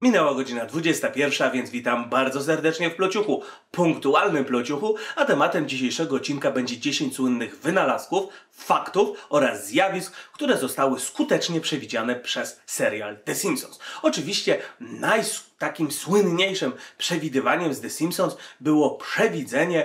Minęła godzina 21, więc witam bardzo serdecznie w Plociuchu, punktualnym Plociuchu, a tematem dzisiejszego odcinka będzie 10 słynnych wynalazków, faktów oraz zjawisk, które zostały skutecznie przewidziane przez serial The Simpsons. Oczywiście takim słynniejszym przewidywaniem z The Simpsons było przewidzenie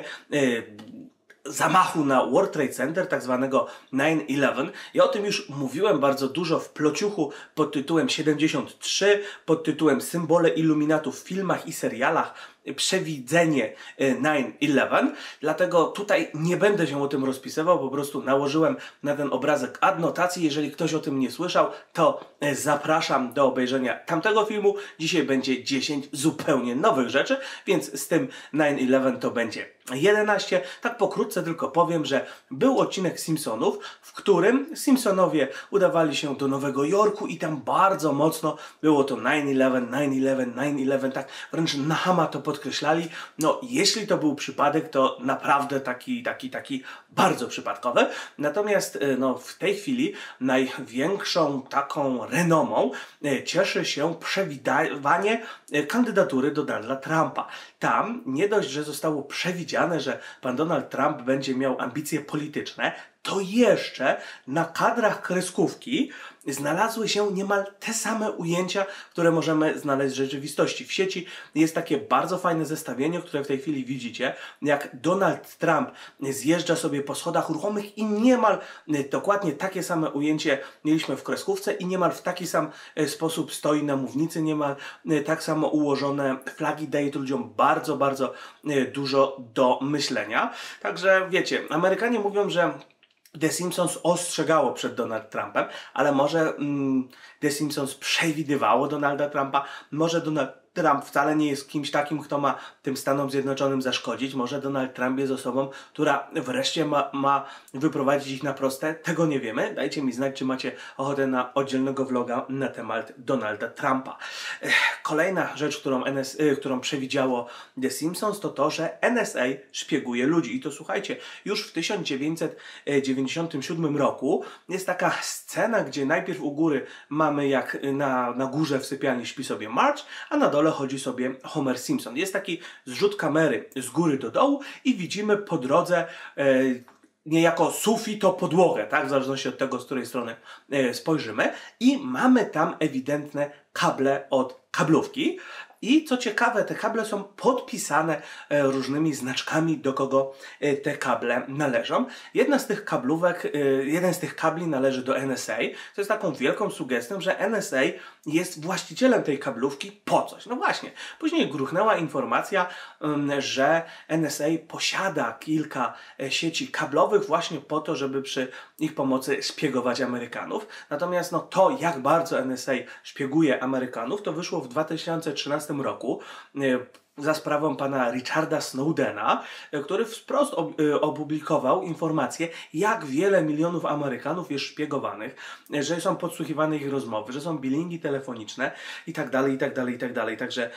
zamachu na World Trade Center, tak zwanego 9/11. Ja o tym już mówiłem bardzo dużo w Plociuchu pod tytułem 73, pod tytułem Symbole Iluminatów w filmach i serialach, przewidzenie 9/11, dlatego tutaj nie będę się o tym rozpisywał, po prostu nałożyłem na ten obrazek adnotację. Jeżeli ktoś o tym nie słyszał, to zapraszam do obejrzenia tamtego filmu. Dzisiaj będzie 10 zupełnie nowych rzeczy, więc z tym 9/11 to będzie 11. Tak pokrótce tylko powiem, że był odcinek Simpsonów, w którym Simpsonowie udawali się do Nowego Jorku i tam bardzo mocno było to 9/11, 9/11, 9/11, tak wręcz na hama to podkreślali. No, jeśli to był przypadek, to naprawdę taki bardzo przypadkowy. Natomiast no, w tej chwili największą taką renomą cieszy się przewidywanie kandydatury Donalda Trumpa. Tam nie dość, że zostało przewidziane, że pan Donald Trump będzie miał ambicje polityczne, to jeszcze na kadrach kreskówki znalazły się niemal te same ujęcia, które możemy znaleźć w rzeczywistości. W sieci jest takie bardzo fajne zestawienie, które w tej chwili widzicie, jak Donald Trump zjeżdża sobie po schodach ruchomych i niemal dokładnie takie same ujęcie mieliśmy w kreskówce i niemal w taki sam sposób stoi na mównicy, niemal tak samo ułożone flagi daje to ludziom bardzo dużo do myślenia. Także wiecie, Amerykanie mówią, że The Simpsons ostrzegało przed Donald Trumpem, ale może The Simpsons przewidywało Donalda Trumpa, może Donald Trump wcale nie jest kimś takim, kto ma tym Stanom Zjednoczonym zaszkodzić. Może Donald Trump jest osobą, która wreszcie ma wyprowadzić ich na proste. Tego nie wiemy. Dajcie mi znać, czy macie ochotę na oddzielnego vloga na temat Donalda Trumpa. Kolejna rzecz, którą przewidziało The Simpsons, to to, że NSA szpieguje ludzi. I to słuchajcie, już w 1997 roku jest taka scena, gdzie najpierw u góry mamy jak na górze w sypialni śpi sobie Marge, a na dole chodzi sobie Homer Simpson. Jest taki zrzut kamery z góry do dołu i widzimy po drodze niejako sufit o podłogę, tak? W zależności od tego, z której strony spojrzymy. I mamy tam ewidentne kable od kablówki. I co ciekawe, te kable są podpisane różnymi znaczkami, do kogo te kable należą. Jeden z tych kabli należy do NSA, co jest taką wielką sugestią, że NSA jest właścicielem tej kablówki po coś. No właśnie, później gruchnęła informacja, że NSA posiada kilka sieci kablowych właśnie po to, żeby przy ich pomocy szpiegować Amerykanów. Natomiast no, to, jak bardzo NSA szpieguje Amerykanów, to wyszło w 2013 roku za sprawą pana Richarda Snowdena, który wprost opublikował informację, jak wiele milionów Amerykanów jest szpiegowanych, że są podsłuchiwane ich rozmowy, że są bilingi telefoniczne i tak dalej. Także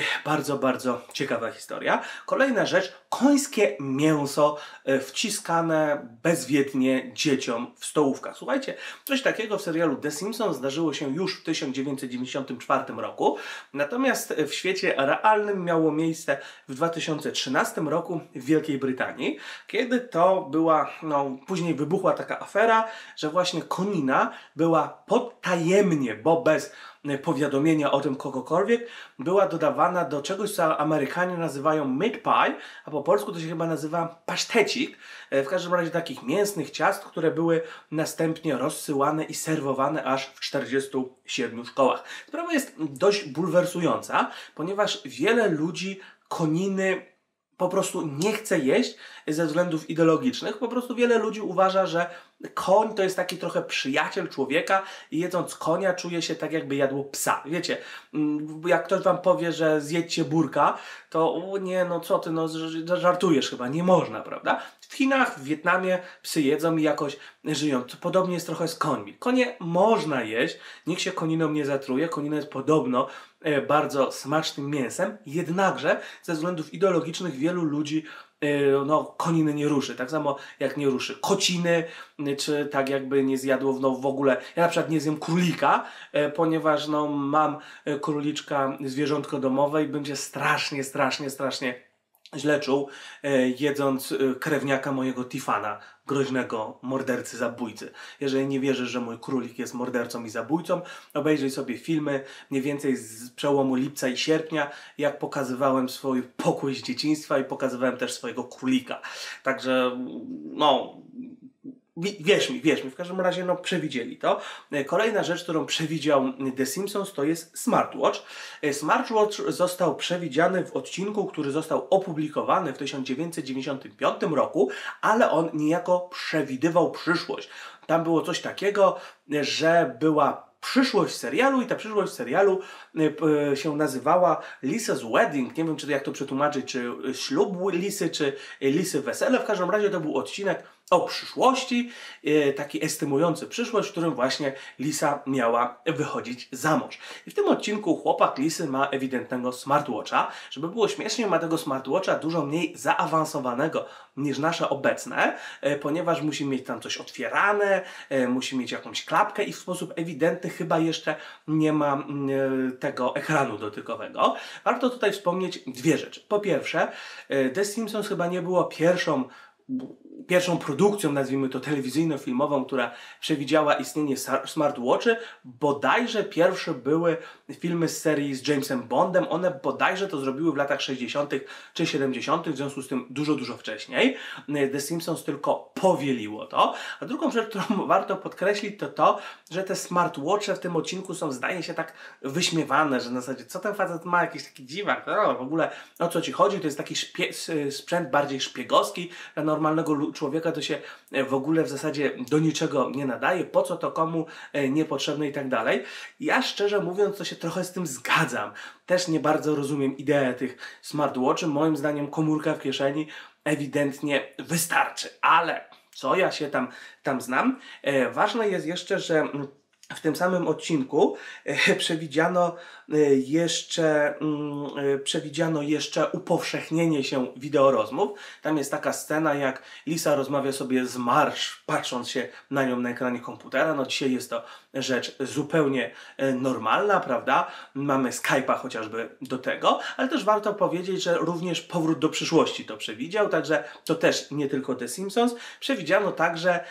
bardzo ciekawa historia. Kolejna rzecz, końskie mięso wciskane bezwiednie dzieciom w stołówkach. Słuchajcie, coś takiego w serialu The Simpsons zdarzyło się już w 1994 roku, natomiast w świecie realnym miało miejsce w 2013 roku w Wielkiej Brytanii, kiedy to była, później wybuchła taka afera, że właśnie konina była podtajemnie, bo bez powiadomienia o tym kogokolwiek, była dodawana do czegoś, co Amerykanie nazywają meat pie, a po polsku to się chyba nazywa pasztecik. W każdym razie takich mięsnych ciast, które były następnie rozsyłane i serwowane aż w 47 szkołach. Sprawa jest dość bulwersująca, ponieważ wiele ludzi koniny po prostu nie chce jeść ze względów ideologicznych. Po prostu wiele ludzi uważa, że koń to jest taki trochę przyjaciel człowieka i jedząc konia czuje się tak, jakby jadło psa. Wiecie, jak ktoś wam powie, że zjedźcie burka, to nie, no co ty, no żartujesz chyba, nie można, prawda? W Chinach, w Wietnamie psy jedzą i jakoś żyją. Podobnie jest trochę z końmi. Konie można jeść, nikt się koniną nie zatruje, konina jest podobno bardzo smacznym mięsem, jednakże ze względów ideologicznych wielu ludzi no, koniny nie ruszy. Tak samo jak nie ruszy kociny, czy tak jakby nie zjadło no, w ogóle. Ja na przykład nie zjem królika, ponieważ no, mam króliczka, zwierzątko domowe i będzie strasznie źle czuł, jedząc krewniaka mojego Tiffana, groźnego mordercy, zabójcy. Jeżeli nie wierzysz, że mój królik jest mordercą i zabójcą, obejrzyj sobie filmy mniej więcej z przełomu lipca i sierpnia, jak pokazywałem swój pokój z dzieciństwa i pokazywałem też swojego królika. Także, no... Wierz mi, w każdym razie no, przewidzieli to. Kolejna rzecz, którą przewidział The Simpsons, to jest smartwatch. Smartwatch został przewidziany w odcinku, który został opublikowany w 1995 roku, ale on niejako przewidywał przyszłość. Tam było coś takiego, że była przyszłość serialu i ta przyszłość serialu się nazywała Lisa's Wedding. Nie wiem, czy jak to przetłumaczyć, czy ślub Lisy, czy Lisy wesele. W każdym razie to był odcinek o przyszłości, taki estymujący przyszłość, w którym właśnie Lisa miała wychodzić za mąż. I w tym odcinku chłopak Lisy ma ewidentnego smartwatcha. Żeby było śmiesznie, ma tego smartwatcha dużo mniej zaawansowanego niż nasze obecne, ponieważ musi mieć tam coś otwierane, musi mieć jakąś klapkę i w sposób ewidentny chyba jeszcze nie ma tego ekranu dotykowego. Warto tutaj wspomnieć dwie rzeczy. Po pierwsze, The Simpsons chyba nie było pierwszą produkcją, nazwijmy to telewizyjno-filmową, która przewidziała istnienie smartwatchy. Bodajże pierwsze były filmy z serii z Jamesem Bondem. One bodajże to zrobiły w latach 60. czy 70., w związku z tym dużo wcześniej. The Simpsons tylko powieliło to. A drugą rzecz, którą warto podkreślić, to to, że te smartwatche w tym odcinku są, zdaje się, tak wyśmiewane, że na zasadzie, co ten facet ma, jakiś taki dziwak, no, w ogóle o co ci chodzi, to jest taki sprzęt bardziej szpiegowski, dla normalnego człowieka to się w ogóle w zasadzie do niczego nie nadaje, po co to komu, niepotrzebne i tak dalej. Ja szczerze mówiąc to się trochę z tym zgadzam. Też nie bardzo rozumiem ideę tych smartwatchy. Moim zdaniem komórka w kieszeni ewidentnie wystarczy, ale co ja się tam znam. Ważne jest jeszcze, że w tym samym odcinku przewidziano jeszcze upowszechnienie się wideorozmów. Tam jest taka scena, jak Lisa rozmawia sobie z Marge, patrząc się na nią na ekranie komputera. No dzisiaj jest to rzecz zupełnie normalna, prawda? Mamy Skype'a chociażby do tego, ale też warto powiedzieć, że również Powrót do przyszłości to przewidział, także to też nie tylko The Simpsons. Przewidziano także,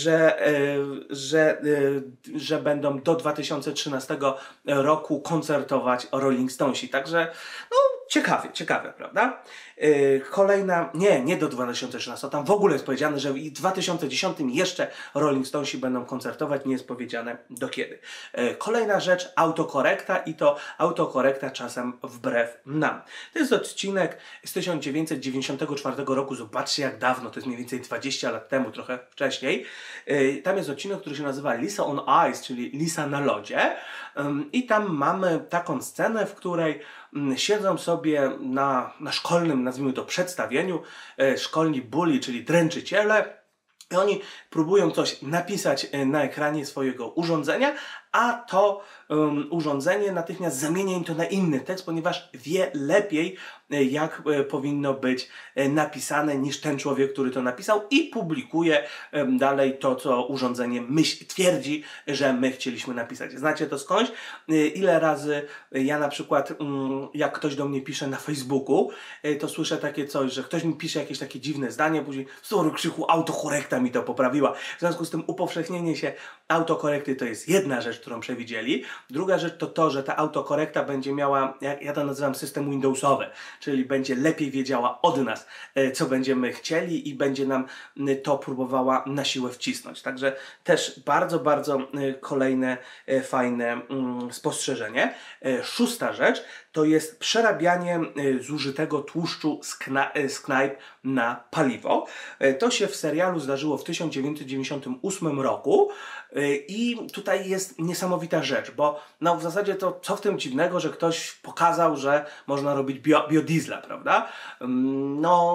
że będą do 2013 roku koncertować Rolling Stonesi. Także no ciekawe, prawda? Kolejna, nie do 2013, tam w ogóle jest powiedziane, że w 2010 jeszcze Rolling Stonesi będą koncertować, nie jest powiedziane do kiedy. Kolejna rzecz, autokorekta i to autokorekta czasem wbrew nam. To jest odcinek z 1994 roku, zobaczcie jak dawno, to jest mniej więcej 20 lat temu, trochę wcześniej. Tam jest odcinek, który się nazywa Lisa on Ice, czyli Lisa na lodzie i tam mamy taką scenę, w której siedzą sobie na szkolnym, nazwijmy to, przedstawieniu, szkolni bully, czyli dręczyciele, i oni próbują coś napisać na ekranie swojego urządzenia, a to urządzenie natychmiast zamienia im to na inny tekst, ponieważ wie lepiej, jak powinno być napisane niż ten człowiek, który to napisał, i publikuje dalej to, co urządzenie twierdzi, że my chcieliśmy napisać. Znacie to skądś? Ile razy ja na przykład, jak ktoś do mnie pisze na Facebooku, to słyszę takie coś, że ktoś mi pisze jakieś takie dziwne zdanie, później w krzyku autokorekta mi to poprawiła. W związku z tym upowszechnienie się autokorekty to jest jedna rzecz, którą przewidzieli. Druga rzecz to to, że ta autokorekta będzie miała, ja to nazywam system Windowsowy, czyli będzie lepiej wiedziała od nas, co będziemy chcieli i będzie nam to próbowała na siłę wcisnąć. Także też bardzo kolejne fajne spostrzeżenie. Szósta rzecz to jest przerabianie zużytego tłuszczu z knajp na paliwo. To się w serialu zdarzyło w 1998 roku i tutaj jest niesamowita rzecz, bo no w zasadzie to co w tym dziwnego, że ktoś pokazał, że można robić biodiesla, prawda? No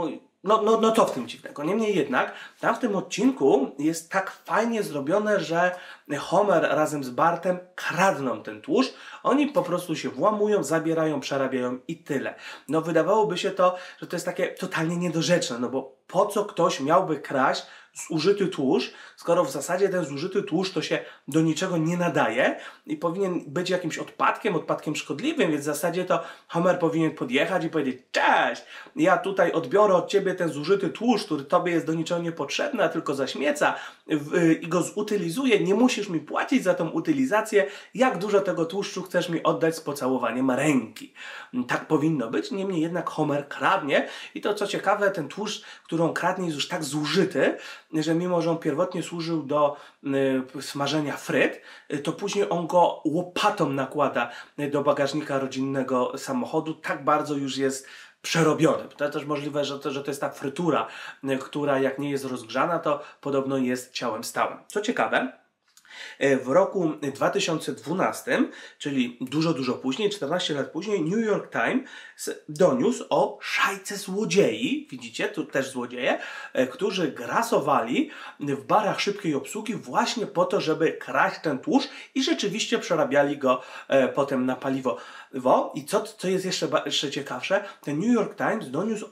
No co w tym dziwnego? Niemniej jednak, tam w tym odcinku jest tak fajnie zrobione, że Homer razem z Bartem kradną ten tłuszcz. Oni po prostu się włamują, zabierają, przerabiają i tyle. No wydawałoby się to, że to jest takie totalnie niedorzeczne, no bo po co ktoś miałby kraść zużyty tłuszcz, skoro w zasadzie ten zużyty tłuszcz to się do niczego nie nadaje i powinien być jakimś odpadkiem szkodliwym, więc w zasadzie to Homer powinien podjechać i powiedzieć: cześć, ja tutaj odbiorę od ciebie ten zużyty tłuszcz, który tobie jest do niczego niepotrzebny, a tylko zaśmieca i go zutylizuję, nie musisz mi płacić za tą utylizację, jak dużo tego tłuszczu chcesz mi oddać z pocałowaniem ręki. Tak powinno być, niemniej jednak Homer kradnie i to co ciekawe, ten tłuszcz, którą kradnie, jest już tak zużyty, że mimo, że on pierwotnie służył do smażenia fryt, to później on go łopatą nakłada do bagażnika rodzinnego samochodu. Tak bardzo już jest przerobiony. To też możliwe, że to jest ta frytura, która jak nie jest rozgrzana, to podobno jest ciałem stałym. Co ciekawe, w roku 2012, czyli dużo później, 14 lat później, New York Times doniósł o szajce złodziei, widzicie, tu też złodzieje, którzy grasowali w barach szybkiej obsługi właśnie po to, żeby kraść ten tłuszcz i rzeczywiście przerabiali go potem na paliwo. I co jest jeszcze ciekawsze, ten New York Times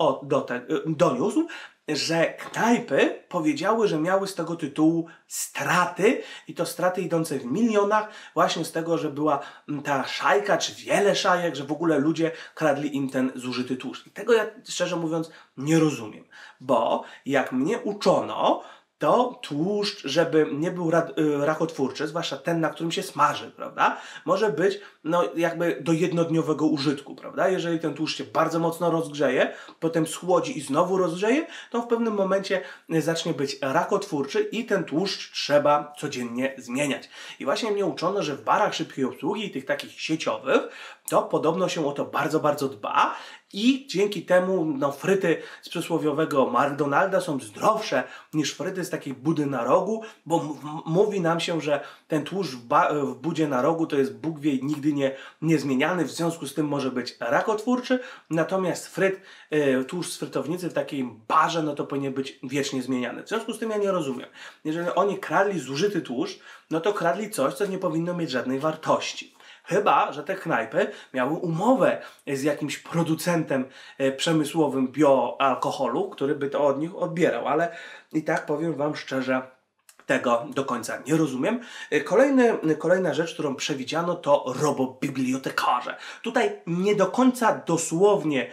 doniósł, że knajpy powiedziały, że miały z tego tytułu straty i to straty idące w milionach właśnie z tego, że była ta szajka, czy wiele szajek, że w ogóle ludzie kradli im ten zużyty tłuszcz. I tego ja szczerze mówiąc nie rozumiem, bo jak mnie uczono, to tłuszcz, żeby nie był rakotwórczy, zwłaszcza ten, na którym się smaży, prawda, może być jakby do jednodniowego użytku, prawda? Jeżeli ten tłuszcz się bardzo mocno rozgrzeje, potem schłodzi i znowu rozgrzeje, to w pewnym momencie zacznie być rakotwórczy i ten tłuszcz trzeba codziennie zmieniać. I właśnie mnie uczono, że w barach szybkiej obsługi i tych takich sieciowych, to podobno się o to bardzo dba i dzięki temu fryty z przysłowiowego McDonalda są zdrowsze niż fryty z takiej budy na rogu, bo mówi nam się, że ten tłuszcz w budzie na rogu to jest Bóg wie nigdy nie zmieniany, w związku z tym może być rakotwórczy, natomiast tłuszcz z frytownicy w takiej barze, no to powinien być wiecznie zmieniany. W związku z tym ja nie rozumiem. Jeżeli oni kradli zużyty tłuszcz, no to kradli coś, co nie powinno mieć żadnej wartości. Chyba że te knajpy miały umowę z jakimś producentem przemysłowym bioalkoholu, który by to od nich odbierał, ale i tak powiem wam szczerze, tego do końca nie rozumiem. Kolejna rzecz, którą przewidziano, to robobibliotekarze. Tutaj nie do końca dosłownie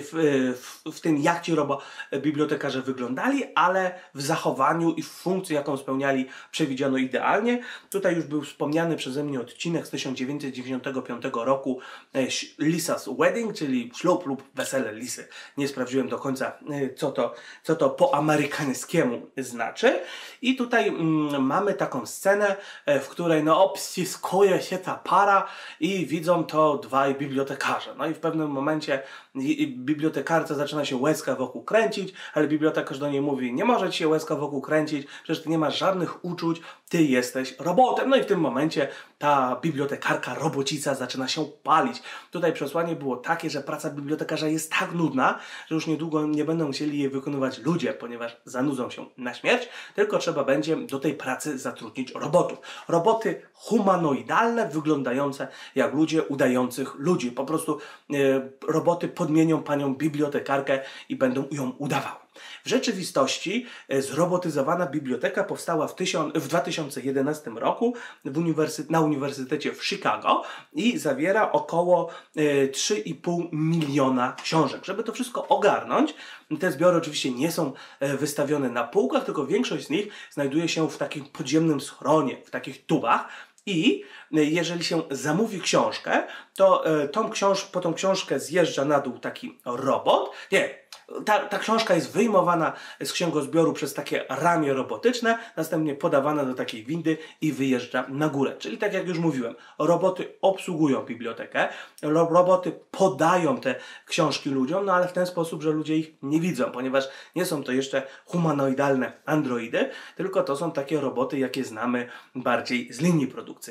w tym, jak ci robobibliotekarze wyglądali, ale w zachowaniu i w funkcji, jaką spełniali, przewidziano idealnie. Tutaj już był wspomniany przeze mnie odcinek z 1995 roku Lisa's Wedding, czyli ślub lub wesele Lisy. Nie sprawdziłem do końca, co to po amerykańskiemu znaczy. I tutaj mamy taką scenę, w której obciskuje się ta para i widzą to dwaj bibliotekarze. No i w pewnym momencie bibliotekarce zaczyna się łezka wokół kręcić, ale bibliotekarz do niej mówi: nie może ci się łezka wokół kręcić, przecież ty nie masz żadnych uczuć, ty jesteś robotem. No i w tym momencie ta bibliotekarka robocica zaczyna się palić. Tutaj przesłanie było takie, że praca bibliotekarza jest tak nudna, że już niedługo nie będą musieli jej wykonywać ludzie, ponieważ zanudzą się na śmierć, tylko trzeba będzie do tej pracy zatrudnić robotów. Roboty humanoidalne, wyglądające jak ludzie, udających ludzi. Po prostu roboty podmienią panią bibliotekarkę i będą ją udawały. W rzeczywistości zrobotyzowana biblioteka powstała w 2011 roku na Uniwersytecie w Chicago i zawiera około 3,5 miliona książek. Żeby to wszystko ogarnąć, te zbiory oczywiście nie są wystawione na półkach, tylko większość z nich znajduje się w takim podziemnym schronie, w takich tubach. I jeżeli się zamówi książkę, to po tą książkę zjeżdża na dół taki robot. Ta książka jest wyjmowana z księgozbioru przez takie ramię robotyczne, następnie podawana do takiej windy i wyjeżdża na górę. Czyli tak jak już mówiłem, roboty obsługują bibliotekę, roboty podają te książki ludziom, ale w ten sposób, że ludzie ich nie widzą, ponieważ nie są to jeszcze humanoidalne androidy, tylko to są takie roboty, jakie znamy bardziej z linii produkcyjnych.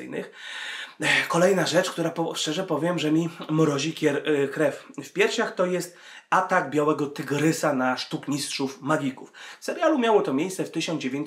Kolejna rzecz, która szczerze powiem, że mi mrozi krew w piersiach, to jest atak białego tygrysa na sztukmistrzów magików. W serialu miało to miejsce w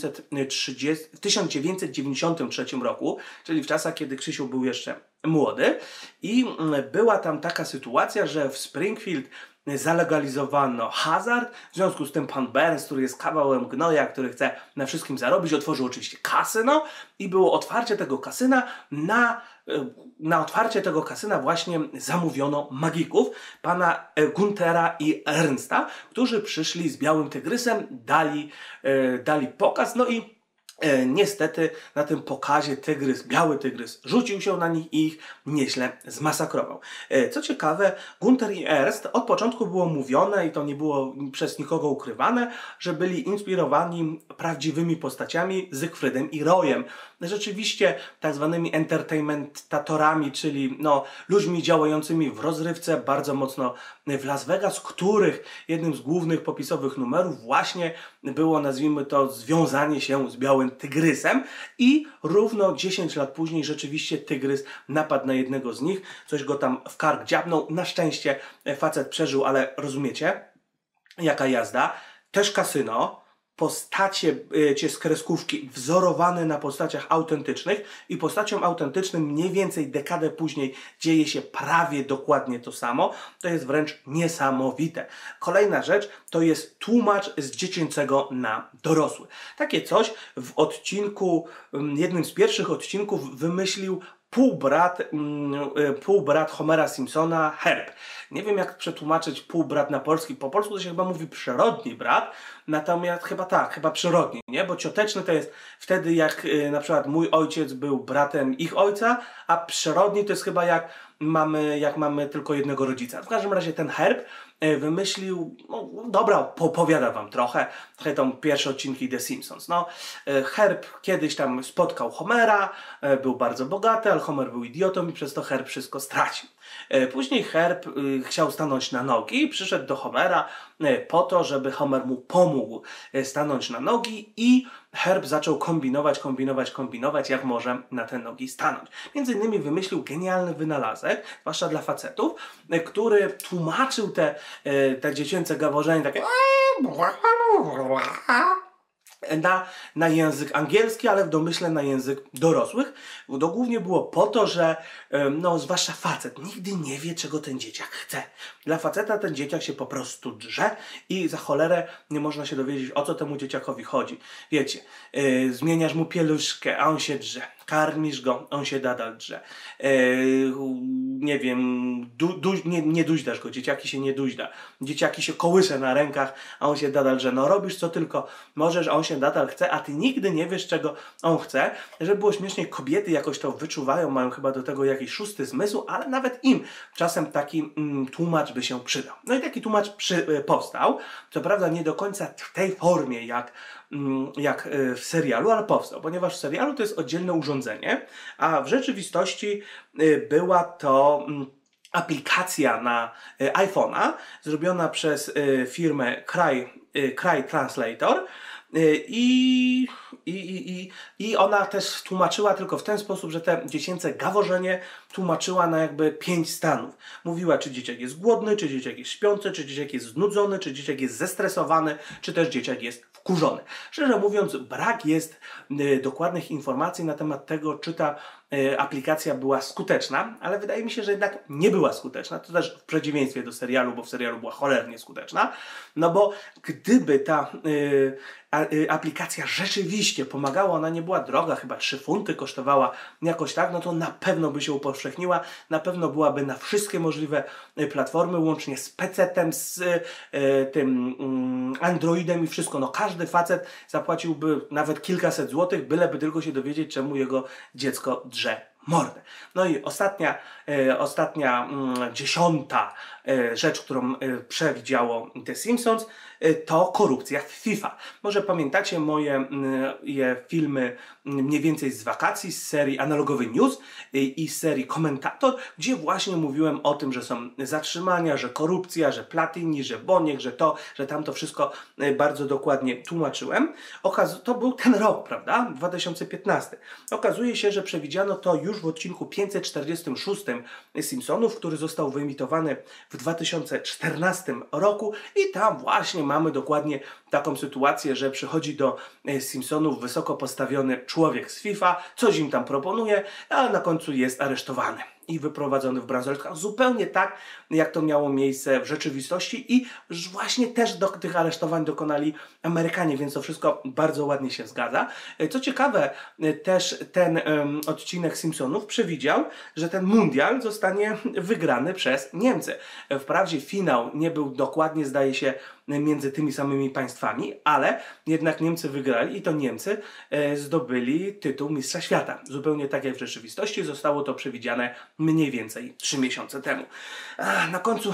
1993 roku, czyli w czasach, kiedy Krzysiu był jeszcze młody, i była tam taka sytuacja, że w Springfield zalegalizowano hazard, w związku z tym pan Burns, który jest kawałem gnoja, który chce na wszystkim zarobić, otworzył oczywiście kasyno i było otwarcie tego kasyna. Na otwarcie tego kasyna właśnie zamówiono magików, pana Guntera i Ernsta, którzy przyszli z białym tygrysem, dali pokaz, no i niestety na tym pokazie biały tygrys rzucił się na nich i ich nieźle zmasakrował. Co ciekawe, Gunter i Ernst od początku było mówione i to nie było przez nikogo ukrywane, że byli inspirowani prawdziwymi postaciami Zygfrydem i Royem. Rzeczywiście tak zwanymi entertainmentatorami, czyli ludźmi działającymi w rozrywce bardzo mocno w Las Vegas, których jednym z głównych popisowych numerów właśnie było, nazwijmy to, związanie się z białym tygrysem i równo 10 lat później rzeczywiście tygrys napadł na jednego z nich, coś go tam w kark dziabnął. Na szczęście facet przeżył, ale rozumiecie, jaka jazda. Też kasyno, postacie z kreskówki wzorowane na postaciach autentycznych i postaciom autentycznym mniej więcej dekadę później dzieje się prawie dokładnie to samo. To jest wręcz niesamowite. Kolejna rzecz to jest tłumacz z dziecięcego na dorosły. Takie coś w jednym z pierwszych odcinków wymyślił półbrat Homera Simpsona, Herb. Nie wiem, jak przetłumaczyć półbrat na polski. Po polsku to się chyba mówi przyrodni brat, natomiast chyba przyrodni, nie? Bo cioteczny to jest wtedy, jak na przykład mój ojciec był bratem ich ojca, a przyrodni to jest chyba jak mamy tylko jednego rodzica. W każdym razie ten Herb wymyślił, opowiada wam trochę tą pierwsze odcinki The Simpsons. Herb kiedyś tam spotkał Homera, był bardzo bogaty, ale Homer był idiotą i przez to Herb wszystko stracił. Później Herb chciał stanąć na nogi i przyszedł do Homera po to, żeby Homer mu pomógł stanąć na nogi i Herb zaczął kombinować, jak może na te nogi stanąć. Między innymi wymyślił genialny wynalazek, zwłaszcza dla facetów, który tłumaczył te dziecięce gaworzenie takie na język angielski, ale w domyśle na język dorosłych. To głównie było po to, że zwłaszcza facet nigdy nie wie, czego ten dzieciak chce. Dla faceta ten dzieciak się po prostu drze i za cholerę nie można się dowiedzieć, o co temu dzieciakowi chodzi. Wiecie, zmieniasz mu pieluszkę, a on się drze. Karmisz go, on się nadal drze. Nie wiem, nie duźdasz go, dzieciaki się nie duźda. Dzieciaki się kołysze na rękach, a on się nadal drze. Robisz co tylko możesz, a on się nadal chce, a ty nigdy nie wiesz, czego on chce. Żeby było śmiesznie, kobiety jakoś to wyczuwają, mają chyba do tego jakiś szósty zmysł, ale nawet im czasem taki tłumacz by się przydał. No i taki tłumacz powstał. Co prawda nie do końca w tej formie, jak w serialu, ale powstał, ponieważ w serialu to jest oddzielne urządzenie, a w rzeczywistości była to aplikacja na iPhone'a zrobiona przez firmę Cry Translator i ona też tłumaczyła tylko w ten sposób, że te dziecięce gaworzenie tłumaczyła na jakby 5 stanów. Mówiła, czy dzieciak jest głodny, czy dzieciak jest śpiący, czy dzieciak jest znudzony, czy dzieciak jest zestresowany, czy też dzieciak jest wkurzony. Szczerze mówiąc, brak jest dokładnych informacji na temat tego, czy ta aplikacja była skuteczna, ale wydaje mi się, że jednak nie była skuteczna. To też w przeciwieństwie do serialu, bo w serialu była cholernie skuteczna. No bo gdyby ta aplikacja rzeczywiście pomagała, ona nie była droga, chyba 3 funty kosztowała jakoś tak, no to na pewno by się upowszechniła, na pewno byłaby na wszystkie możliwe platformy, łącznie z PC-tem, z tym Androidem i wszystko. No każdy facet zapłaciłby nawet kilkaset złotych, byleby tylko się dowiedzieć, czemu jego dziecko drze mordę. No i ostatnia 10. rzecz, którą przewidziało The Simpsons, to korupcja w FIFA. Może pamiętacie moje filmy mniej więcej z wakacji, z serii Analogowy News i z serii Komentator, gdzie właśnie mówiłem o tym, że są zatrzymania, że korupcja, że Platini, że Boniek, że to, że tamto wszystko bardzo dokładnie tłumaczyłem. To był ten rok, prawda? 2015. Okazuje się, że przewidziano to już w odcinku 546 Simpsonów, który został wyemitowany w 2014 roku i tam właśnie mamy dokładnie taką sytuację, że przychodzi do Simpsonów wysoko postawiony człowiek z FIFA, coś im tam proponuje, a na końcu jest aresztowany i wyprowadzony w bransoletkach. Zupełnie tak, jak to miało miejsce w rzeczywistości i właśnie też do tych aresztowań dokonali Amerykanie, więc to wszystko bardzo ładnie się zgadza. Co ciekawe, też ten odcinek Simpsonów przewidział, że ten mundial zostanie wygrany przez Niemcy. Wprawdzie finał nie był dokładnie, zdaje się, między tymi samymi państwami, ale jednak Niemcy wygrali i to Niemcy zdobyli tytuł Mistrza Świata. Zupełnie tak jak w rzeczywistości zostało to przewidziane mniej więcej 3 miesiące temu. Na końcu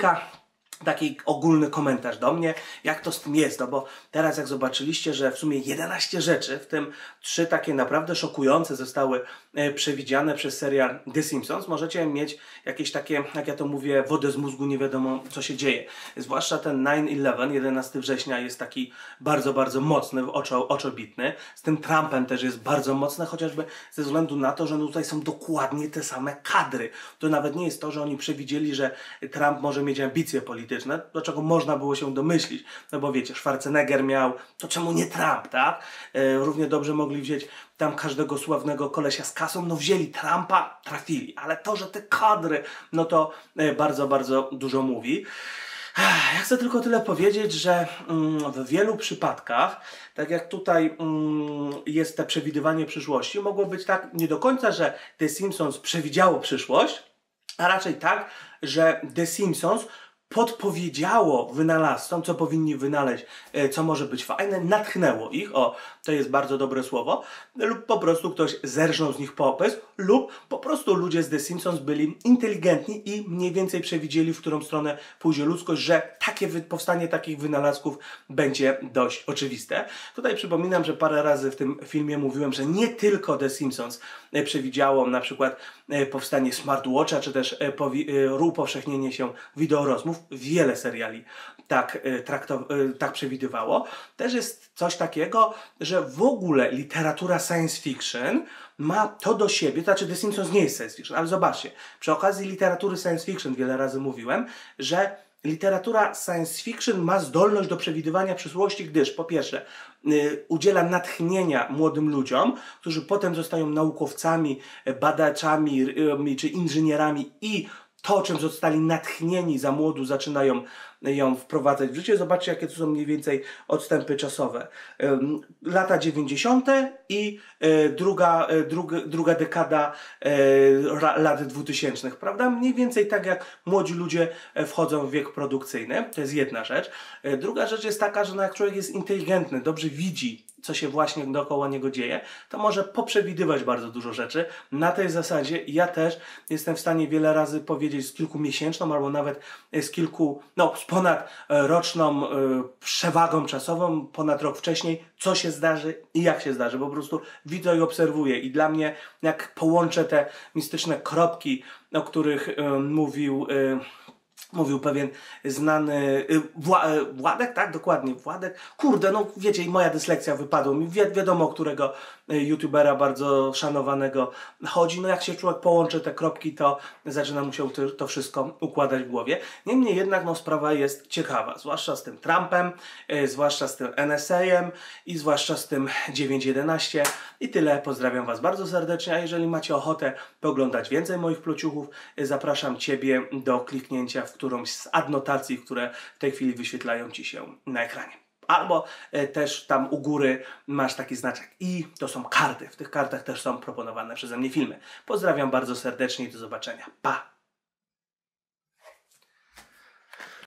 taki ogólny komentarz do mnie, jak to z tym jest, no bo teraz jak zobaczyliście, że w sumie 11 rzeczy, w tym 3 takie naprawdę szokujące zostały przewidziane przez serial The Simpsons, możecie mieć jakieś takie, jak ja to mówię, wodę z mózgu, nie wiadomo co się dzieje. Zwłaszcza ten 9/11, 11 września jest taki bardzo, bardzo mocny, oczobitny. Z tym Trumpem też jest bardzo mocny, chociażby ze względu na to, że no tutaj są dokładnie te same kadry. To nawet nie jest to, że oni przewidzieli, że Trump może mieć ambicje polityczne, do czego można było się domyślić. No bo wiecie, Schwarzenegger miał, to czemu nie Trump, tak? Równie dobrze mogli wziąć tam każdego sławnego kolesia z kasą, no wzięli Trumpa, trafili. Ale to, że te kadry, no to bardzo, bardzo dużo mówi. Ja chcę tylko tyle powiedzieć, że w wielu przypadkach, tak jak tutaj jest to przewidywanie przyszłości, mogło być tak nie do końca, że The Simpsons przewidziało przyszłość, a raczej tak, że The Simpsons podpowiedziało wynalazcom, co powinni wynaleźć, co może być fajne, natchnęło ich, to jest bardzo dobre słowo, lub po prostu ktoś zerżnął z nich pomysł, lub po prostu ludzie z The Simpsons byli inteligentni i mniej więcej przewidzieli, w którą stronę pójdzie ludzkość, że powstanie takich wynalazków będzie dość oczywiste. Tutaj przypominam, że parę razy w tym filmie mówiłem, że nie tylko The Simpsons przewidziało na przykład powstanie smartwatcha, czy też upowszechnienie się wideorozmów. Wiele seriali tak przewidywało. Też jest coś takiego, że w ogóle literatura science fiction ma to do siebie, to znaczy The Simpsons nie jest science fiction, ale zobaczcie, przy okazji literatury science fiction wiele razy mówiłem, że literatura science fiction ma zdolność do przewidywania przyszłości, gdyż po pierwsze udziela natchnienia młodym ludziom, którzy potem zostają naukowcami, badaczami czy inżynierami i to, czym zostali natchnieni za młodu, zaczynają ją wprowadzać w życie. Zobaczcie, jakie to są mniej więcej odstępy czasowe. Lata 90. i druga dekada lat 2000, prawda? Mniej więcej tak jak młodzi ludzie wchodzą w wiek produkcyjny. To jest jedna rzecz. Druga rzecz jest taka, że jak człowiek jest inteligentny, dobrze widzi, co się właśnie dookoła niego dzieje, to może poprzewidywać bardzo dużo rzeczy. Na tej zasadzie ja też jestem w stanie wiele razy powiedzieć z kilkumiesięczną albo nawet z ponad roczną przewagą czasową, ponad rok wcześniej, co się zdarzy i jak się zdarzy. Po prostu widzę i obserwuję. I dla mnie, jak połączę te mistyczne kropki, o których mówił pewien znany Władek, tak? Dokładnie, Władek. Kurde, no wiecie, i moja dyslekcja wypadła mi. Wiadomo, którego youtubera bardzo szanowanego chodzi. No jak się człowiek połączy te kropki, to zaczyna mu się to wszystko układać w głowie. Niemniej jednak no, sprawa jest ciekawa. Zwłaszcza z tym Trumpem, zwłaszcza z tym NSA-em i zwłaszcza z tym 9.11. I tyle. Pozdrawiam Was bardzo serdecznie. A jeżeli macie ochotę poglądać więcej moich plociuchów, zapraszam Ciebie do kliknięcia w którąś z adnotacji, które w tej chwili wyświetlają Ci się na ekranie. Albo też tam u góry masz taki znaczek i to są karty. W tych kartach też są proponowane przeze mnie filmy. Pozdrawiam bardzo serdecznie i do zobaczenia. Pa!